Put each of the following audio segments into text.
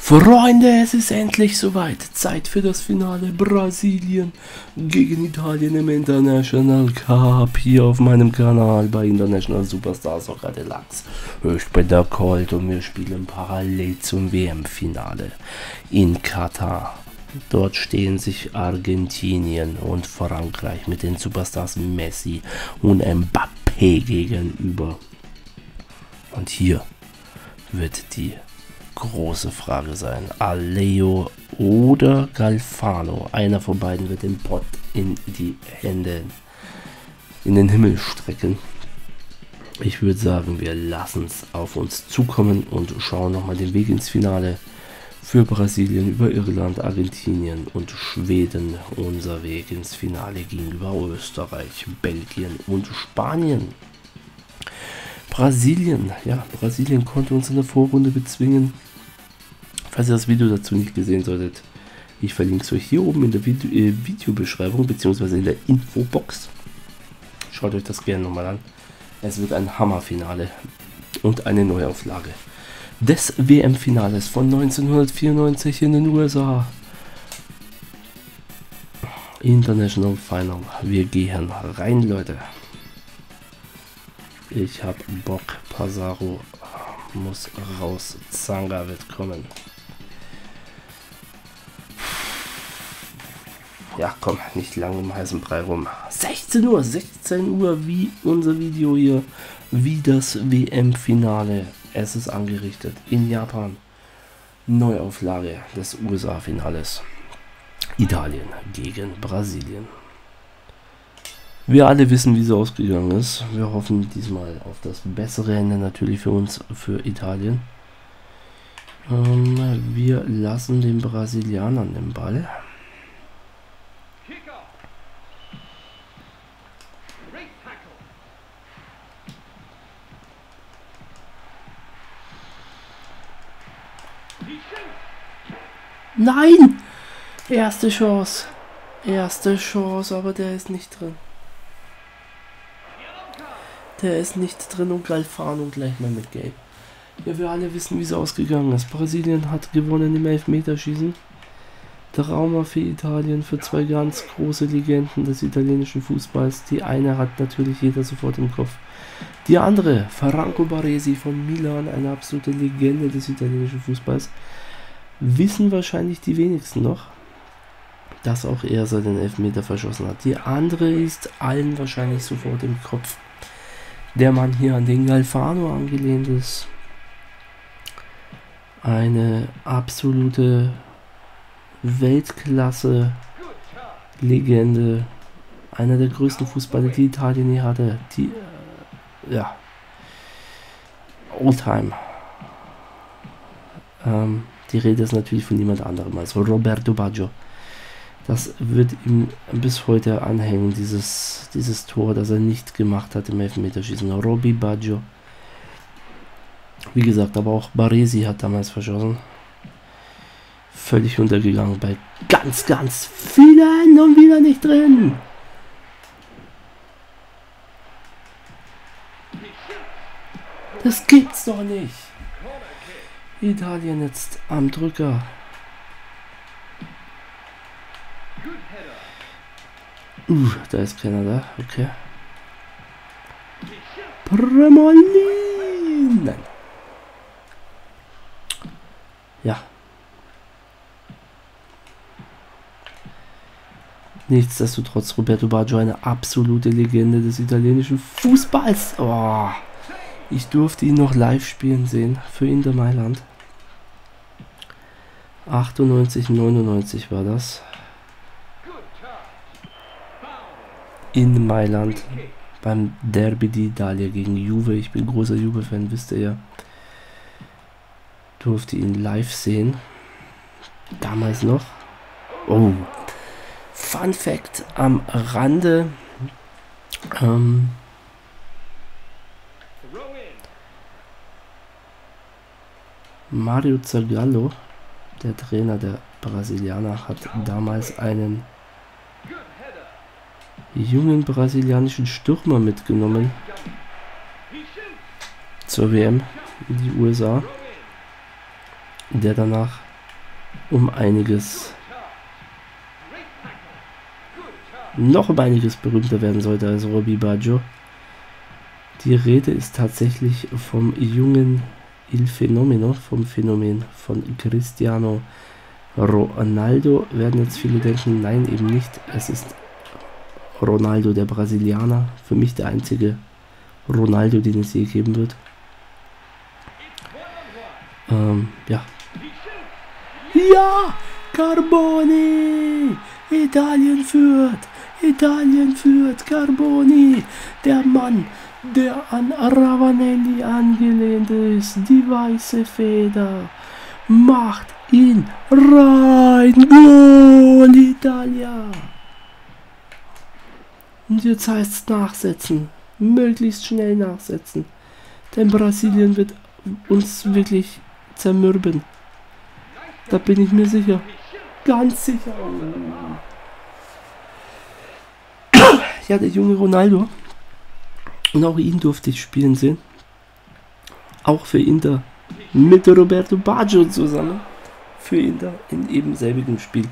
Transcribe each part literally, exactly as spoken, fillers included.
Freunde, es ist endlich soweit. Zeit für das Finale. Brasilien gegen Italien im International Cup hier auf meinem Kanal bei International Superstar Soccer Deluxe. Ich bin der Colt und wir spielen parallel zum W M-Finale in Katar. Dort stehen sich Argentinien und Frankreich mit den Superstars Messi und Mbappé gegenüber. Und hier wird die große Frage sein: Aleo oder Galvano. Einer von beiden wird den Pott in die Hände, in den Himmel strecken. Ich würde sagen, wir lassen es auf uns zukommen und schauen nochmal den Weg ins Finale für Brasilien über Irland, Argentinien und Schweden. Unser Weg ins Finale gegenüber Österreich, Belgien und Spanien. Brasilien, ja, Brasilien konnte uns in der Vorrunde bezwingen. Falls ihr das Video dazu nicht gesehen solltet, ich verlinke es euch hier oben in der Video, äh, Videobeschreibung bzw. in der Infobox. Schaut euch das gerne nochmal an. Es wird ein Hammerfinale und eine Neuauflage des W M-Finales von neunzehnhundertvierundneunzig in den U S A. International Final. Wir gehen rein, Leute. Ich hab Bock. Pizarro muss raus. Zanga wird kommen. Ja, komm, nicht lange im heißen Brei rum. sechzehn Uhr, sechzehn Uhr, wie unser Video hier, wie das W M-Finale. Es ist angerichtet in Japan. Neuauflage des U S A-Finales. Italien gegen Brasilien. Wir alle wissen, wie es ausgegangen ist. Wir hoffen diesmal auf das bessere Ende, natürlich für uns, für Italien. Ähm, wir lassen den Brasilianern den Ball. Nein! Erste Chance. Erste Chance, aber der ist nicht drin. Der ist nicht drin und Galvano gleich mal mit Gelb. Ja, wir alle wissen, wie es ausgegangen ist. Brasilien hat gewonnen im Elfmeterschießen. Trauma für Italien, für zwei ganz große Legenden des italienischen Fußballs. Die eine hat natürlich jeder sofort im Kopf. Die andere, Franco Baresi von Milan, eine absolute Legende des italienischen Fußballs. Wissen wahrscheinlich die wenigsten noch, dass auch er seinen Elfmeter verschossen hat. Die andere ist allen wahrscheinlich sofort im Kopf. Der Mann hier, an den Galvano angelehnt ist. Eine absolute Weltklasse-Legende. Einer der größten Fußballer, die Italien je hatte. Die, äh, ja, Oldtime. Ähm, die Rede ist natürlich von niemand anderem als Roberto Baggio. Das wird ihm bis heute anhängen, dieses, dieses Tor, das er nicht gemacht hat im Elfmeterschießen. Roby Baggio. Wie gesagt, aber auch Baresi hat damals verschossen. Völlig untergegangen bei ganz, ganz vielen und wieder nicht drin. Das gibt's doch nicht. Italien jetzt am Drücker. Uh, da ist keiner da. Okay. Premolin. Nein. Ja. Nichtsdestotrotz, Roberto Baggio, eine absolute Legende des italienischen Fußballs. Oh. Ich durfte ihn noch live spielen sehen für Inter Mailand. achtundneunzig, neunundneunzig war das. In Mailand beim Derby d'Italia gegen Juve. Ich bin großer Juve-Fan, wisst ihr ja. Durfte ihn live sehen. Damals noch. Oh. Fun Fact am Rande. Ähm, Mario Zagallo, der Trainer der Brasilianer, hat damals einen jungen brasilianischen Stürmer mitgenommen zur W M in die U S A, der danach um einiges, noch um einiges berühmter werden sollte als Robbie Baggio. Die Rede ist tatsächlich vom jungen Il Fenomeno, vom Phänomen von Cristiano Ronaldo. Werden jetzt viele denken, nein, eben nicht. Es ist Ronaldo, der Brasilianer. Für mich der einzige Ronaldo, den es je geben wird. Ähm, ja. Ja! Carboni! Italien führt! Italien führt! Carboni! Der Mann, der an Ravanelli angelehnt ist, die weiße Feder, macht ihn rein! Goal, Italia! Und jetzt heißt es nachsetzen. Möglichst schnell nachsetzen. Denn Brasilien wird uns wirklich zermürben. Da bin ich mir sicher. Ganz sicher. Ja, der junge Ronaldo. Und auch ihn durfte ich spielen sehen. Auch für Inter. Mit Roberto Baggio zusammen. Für Inter in eben selbigem Spiel.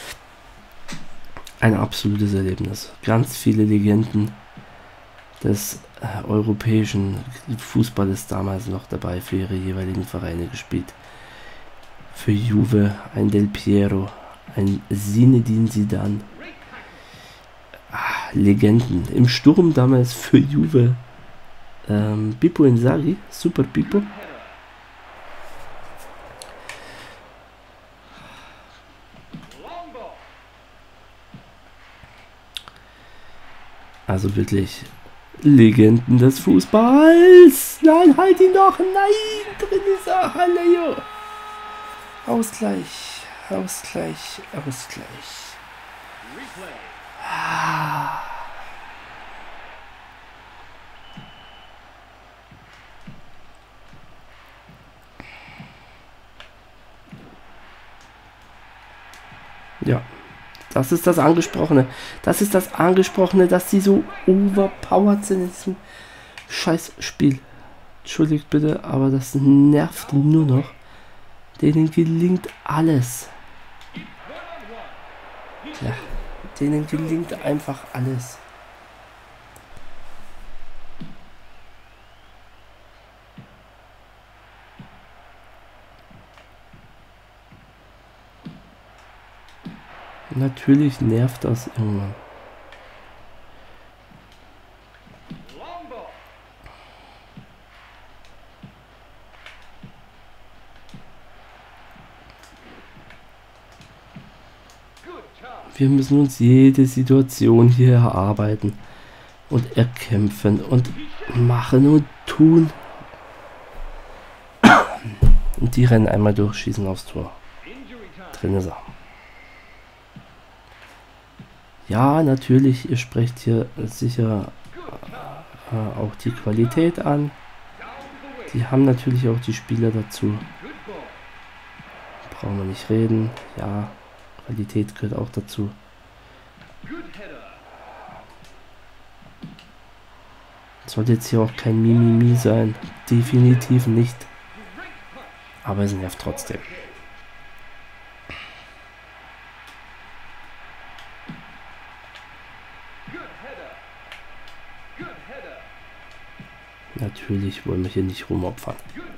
Ein absolutes Erlebnis. Ganz viele Legenden des äh, europäischen Fußballes damals noch dabei für ihre jeweiligen Vereine gespielt. Für Juve ein Del Piero, ein Zinedine Zidane. Ah, Legenden. Im Sturm damals für Juve ähm, Pippo Inzaghi, Super Pippo. Also wirklich Legenden des Fußballs. Nein, halt ihn doch. Nein, drin ist er. Hallejo. Ausgleich, Ausgleich, Ausgleich. Ah. Ja. Das ist das Angesprochene. Das ist das Angesprochene, dass sie so overpowered sind in diesem Scheißspiel. Entschuldigt bitte, aber das nervt nur noch. Denen gelingt alles. Ja, denen gelingt einfach alles. Natürlich nervt das irgendwann. Wir müssen uns jede Situation hier erarbeiten und erkämpfen und machen und tun. Und die rennen einmal durch, schießen aufs Tor. Drin ist er. Ja, natürlich, ihr sprecht hier sicher äh, auch die Qualität an. Die haben natürlich auch die Spieler dazu. Brauchen wir nicht reden. Ja, Qualität gehört auch dazu. Sollte jetzt hier auch kein Mimimi sein. Definitiv nicht. Aber es nervt trotzdem. Natürlich wollen wir hier nicht rumopfern.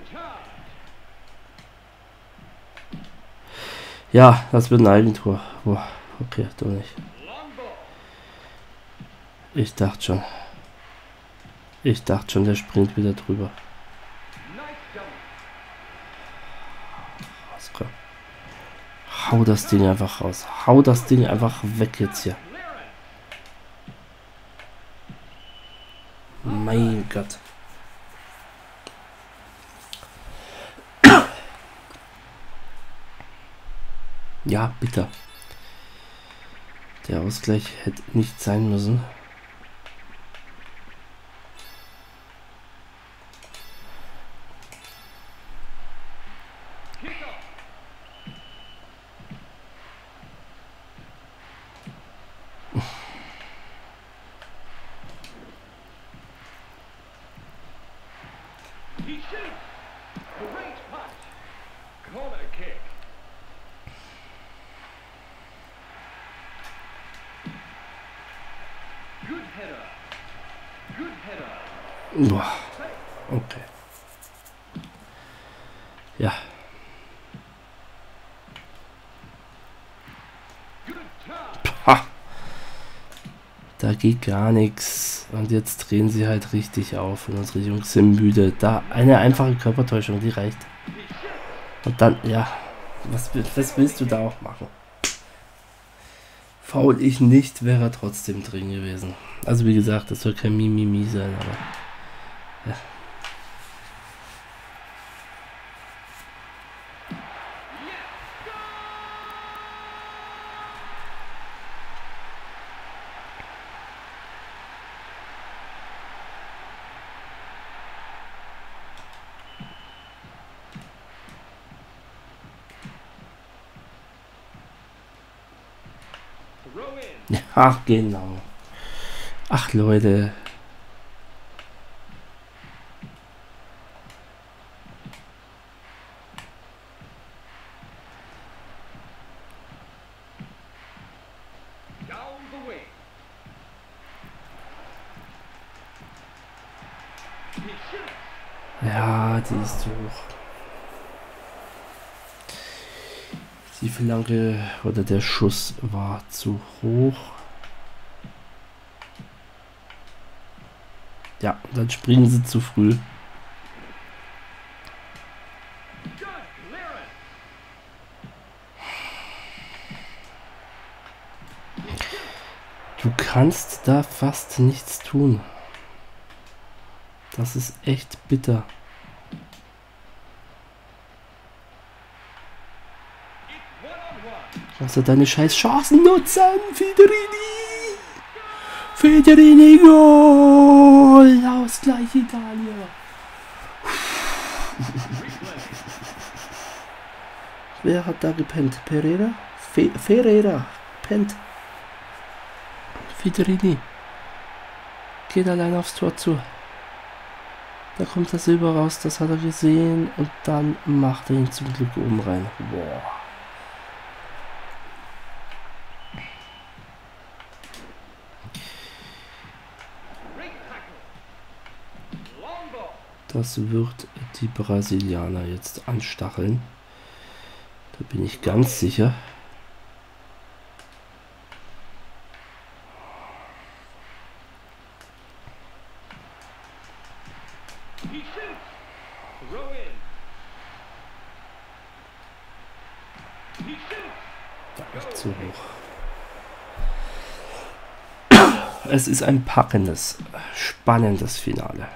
Ja, das wird ein Eigentor. Boah, okay, doch nicht. Ich dachte schon. Ich dachte schon, der springt wieder drüber. Hau das Ding einfach raus. Hau das Ding einfach weg jetzt hier. Mein Gott. Ja, bitte. Der Ausgleich hätte nicht sein müssen. Boah. Okay. Ja. Pah. Da geht gar nichts. Und jetzt drehen sie halt richtig auf. Und unsere Jungs sind müde. Da eine einfache Körpertäuschung, die reicht. Und dann, ja. Was, was willst du da auch machen? Faul ich nicht, wäre er trotzdem drin gewesen. Also wie gesagt, das soll kein Mimimi sein, aber ja. Ach, genau. Ach, Leute. Ja, die ist zu hoch. Die Flanke oder der Schuss war zu hoch. Ja, dann springen sie zu früh. Du kannst da fast nichts tun. Das ist echt bitter. Kannst du deine scheiß Chancen nutzen, Federini! Federini, Goal! Ausgleich Italien. Wer hat da gepennt? Pereira? Fe Ferreira. Pennt. Federini. Geht allein aufs Tor zu. Da kommt der Silber raus, das hat er gesehen. Und dann macht er ihn zum Glück oben rein. Boah. Das wird die Brasilianer jetzt anstacheln. Da bin ich ganz sicher. Zu hoch. Es ist ein packendes, spannendes Finale.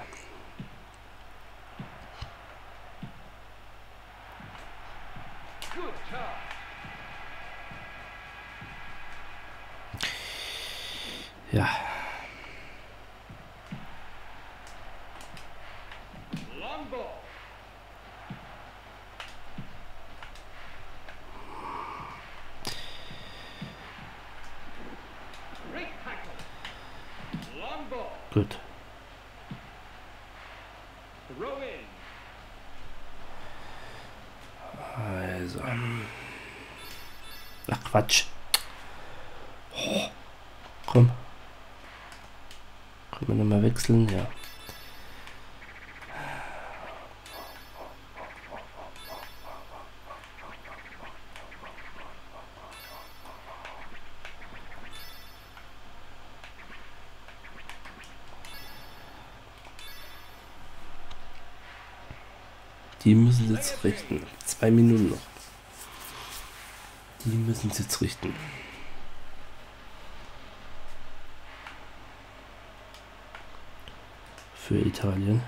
Ja. Gut. Also. Ach, Quatsch. Oh, komm. Können wir nochmal wechseln? Ja. Die müssen sie jetzt richten. Zwei Minuten noch. Die müssen sie jetzt richten. Für Italien.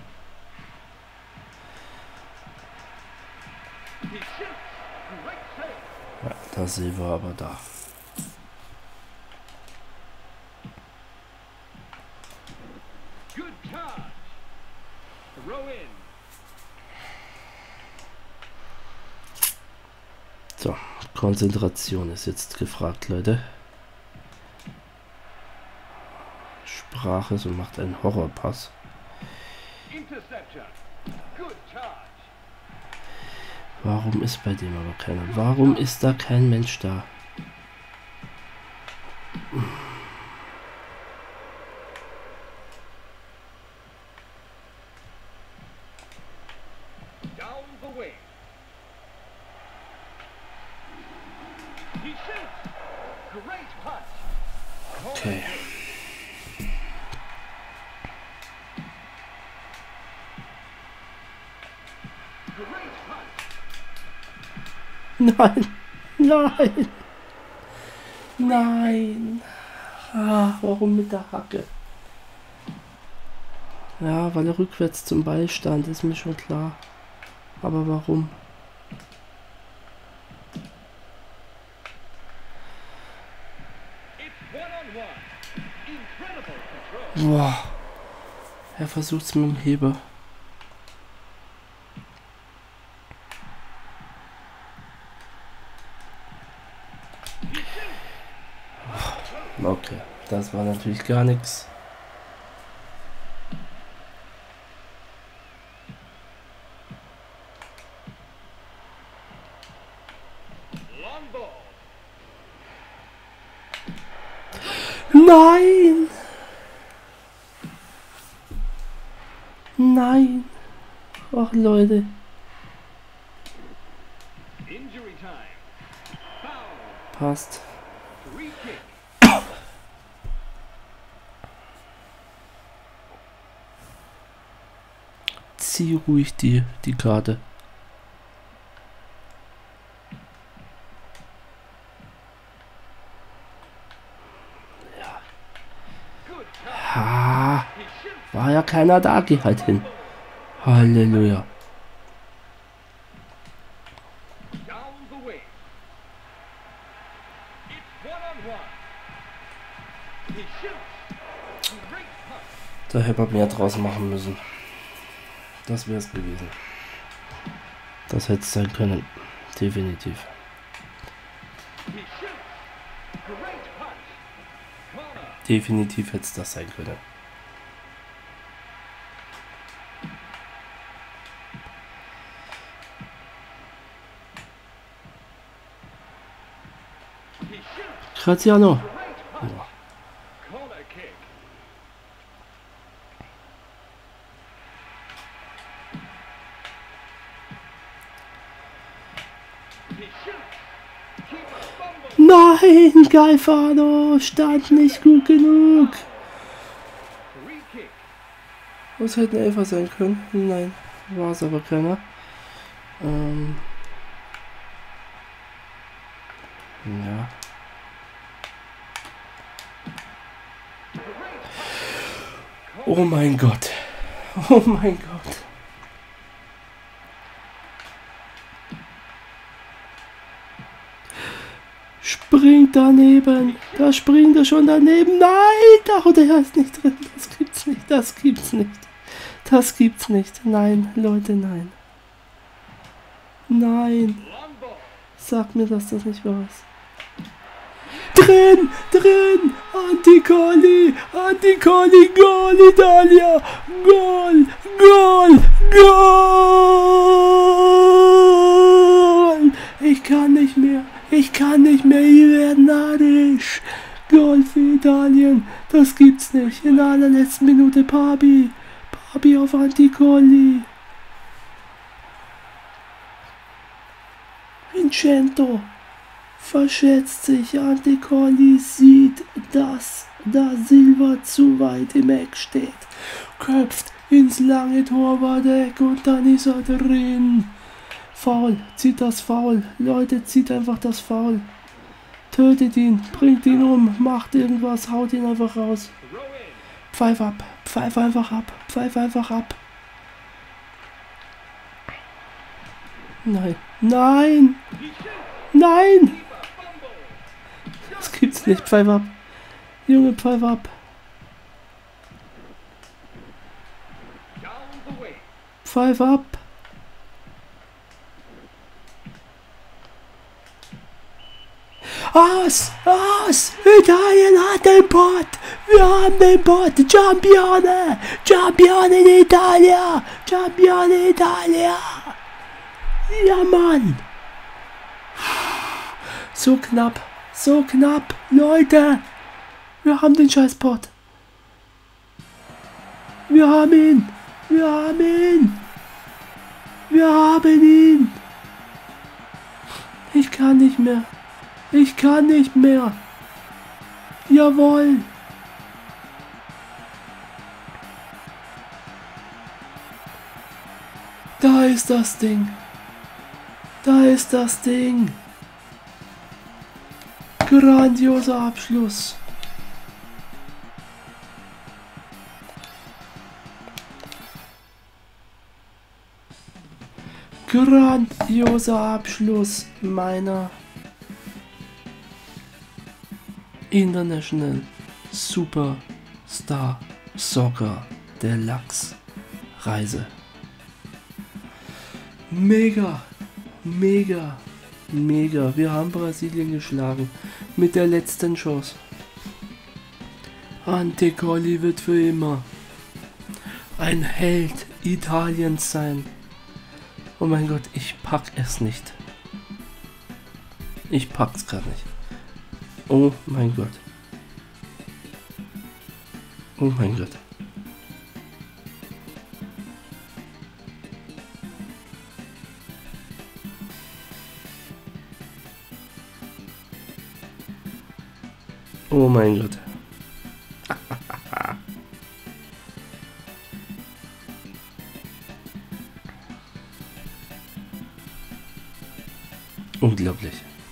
Ja, da sehen wir aber da. So, Konzentration ist jetzt gefragt, Leute. Sprache, so macht einen Horrorpass. Warum ist bei dem aber keiner? Warum ist da kein Mensch da? Okay. Nein, nein, nein. Ah, warum mit der Hacke? Ja, weil er rückwärts zum Ball stand, ist mir schon klar. Aber warum? Boah. Er versucht es mit dem Heber. Okay, das war natürlich gar nichts. Nein! Nein! Ach Leute. Passt. Zieh ruhig die, die Karte. Ja. Ha. War ja keiner da, geh halt hin. Halleluja. Da hätte man mehr draus machen müssen. Das wäre es gewesen. Das hätte es sein können. Definitiv. Definitiv hätte es das sein können. Graziano. Oh. Nein, Galvano stand nicht gut genug. Was hätte ein Elfer sein können? Nein, war es aber keiner. Ähm ja. Oh mein Gott. Oh mein Gott. Springt daneben. Da springt er schon daneben. Nein, da der ist nicht drin. Das gibt's nicht. Das gibt's nicht. Das gibt's nicht. Nein, Leute, nein. Nein. Sag mir, dass das nicht wahr ist. Drin, drin, Anticoli, Anticoli, Goal, Italia, Goal, Goal, Goal. Ich kann nicht mehr, ich kann nicht mehr, ich werde narrisch. Goal für Italien, das gibt's nicht. In der allerletzten Minute Pabi, Pabi auf Anticoli. Vincento. Verschätzt sich, Anticoli sieht, dass da Silva zu weit im Eck steht, köpft ins lange Torwart-Eck und dann ist er drin. Foul, zieht das Foul, Leute, zieht einfach das Foul. Tötet ihn, bringt ihn um, macht irgendwas, haut ihn einfach raus. Pfeif ab, pfeif einfach ab, pfeif einfach ab. Nein, nein, nein! Das gibt's nicht, pfeif ab. Junge, pfeif ab. Pfeif ab. Aus, aus, Italien hat den Pot. Wir haben den Pot. Champione, Champione d'Italia, Champione d'Italia. Ja, Mann. So knapp. So knapp, Leute! Wir haben den Scheißpot. Wir haben ihn! Wir haben ihn! Wir haben ihn! Ich kann nicht mehr. Ich kann nicht mehr. Jawohl. Da ist das Ding. Da ist das Ding. Grandioser Abschluss. Grandioser Abschluss meiner International Superstar Soccer Deluxe Reise. Mega, mega, mega. Wir haben Brasilien geschlagen mit der letzten Chance. Ante Colli wird für immer ein Held Italiens sein. Oh mein Gott, ich pack es nicht. Ich pack's gerade nicht. Oh mein Gott. Oh mein Gott. Oh mein Gott. Unglaublich.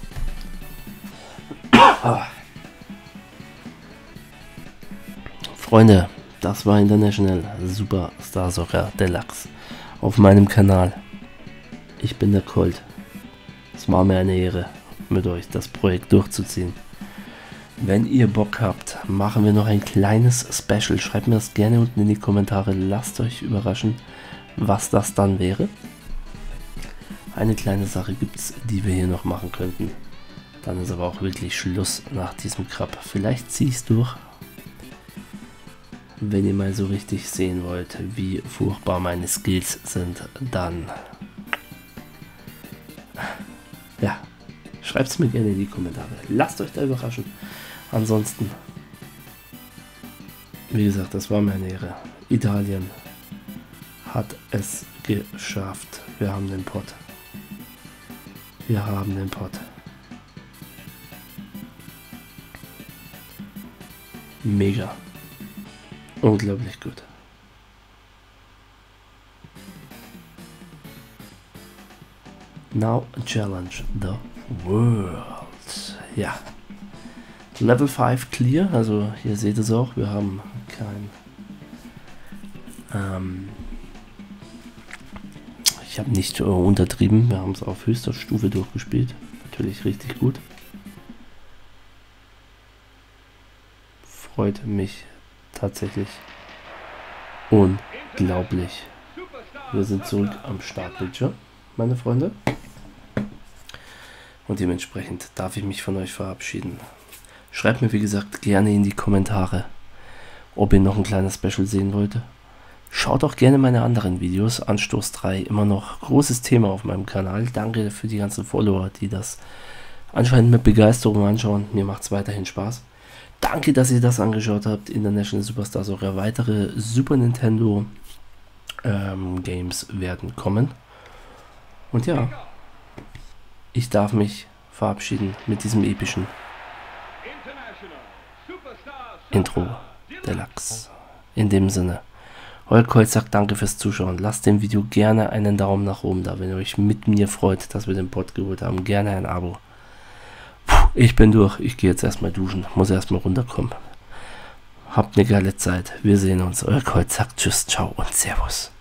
Ah. Freunde, das war International Superstar Soccer Deluxe auf meinem Kanal. Ich bin der Colt. Es war mir eine Ehre, mit euch das Projekt durchzuziehen. Wenn ihr Bock habt, machen wir noch ein kleines Special. Schreibt mir das gerne unten in die Kommentare. Lasst euch überraschen, was das dann wäre. Eine kleine Sache gibt es, die wir hier noch machen könnten. Dann ist aber auch wirklich Schluss nach diesem Krab. Vielleicht ziehe ich es durch. Wenn ihr mal so richtig sehen wollt, wie furchtbar meine Skills sind, dann ja, schreibt es mir gerne in die Kommentare. Lasst euch da überraschen. Ansonsten, wie gesagt, das war mir eine Ehre. Italien hat es geschafft. Wir haben den Pott. Wir haben den Pott. Mega. Unglaublich gut. Now challenge the world. Ja. Level fünf clear. Also hier seht ihr es auch. Wir haben kein... Ähm, ich habe nicht äh, untertrieben. Wir haben es auf höchster Stufe durchgespielt. Natürlich richtig gut. Freut mich tatsächlich unglaublich. Wir sind zurück am Startbildschirm, meine Freunde. Und dementsprechend darf ich mich von euch verabschieden. Schreibt mir, wie gesagt, gerne in die Kommentare, ob ihr noch ein kleines Special sehen wollt. Schaut auch gerne meine anderen Videos. Anstoß drei, immer noch großes Thema auf meinem Kanal. Danke für die ganzen Follower, die das anscheinend mit Begeisterung anschauen. Mir macht es weiterhin Spaß. Danke, dass ihr das angeschaut habt. International Superstar Soccer. Weitere Super Nintendo ähm, Games werden kommen. Und ja, ich darf mich verabschieden mit diesem epischen Intro Deluxe. In dem Sinne, euer Colt sagt danke fürs Zuschauen. Lasst dem Video gerne einen Daumen nach oben da, wenn ihr euch mit mir freut, dass wir den Pod geholt haben. Gerne ein Abo. Puh, ich bin durch. Ich gehe jetzt erstmal duschen. Muss erstmal runterkommen. Habt eine geile Zeit. Wir sehen uns. Euer Colt sagt tschüss, ciao und servus.